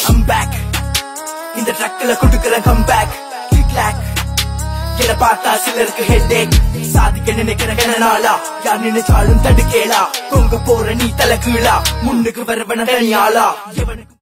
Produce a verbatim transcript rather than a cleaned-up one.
I'm back. இந்த ட்ரக்ல குடுக்குற comeback. Click-clack. என்ன பார்த்தா சிலருக்கு headache. சாதிக்க நினைக்கிற கணநாளா யார் நினைச்சாலும் தடுக்கேளா. தொங்க போற நீ தலை கீழா. முன்னுக்கு வரவன தனியாளா. எவனுக்கு